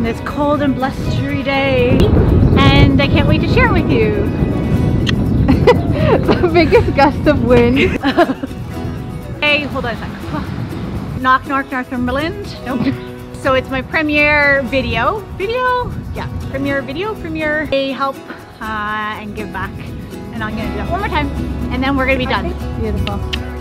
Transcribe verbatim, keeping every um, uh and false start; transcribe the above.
this cold and blustery day, and I can't wait to share it with you. The biggest gust of wind. Hey, hold on a second. Knock, knock, Northumberland. Nope. So it's my premiere video. Video? Yeah, premiere video, premiere. They help uh, and give back. And I'm gonna do that one more time, and then we're gonna be done. Beautiful.